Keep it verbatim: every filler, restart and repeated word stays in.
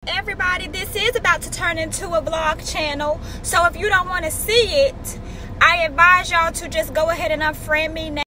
everybody, this is about to turn into a vlog channel, so if you don't want to see it, I advise y'all to just go ahead and unfriend me now.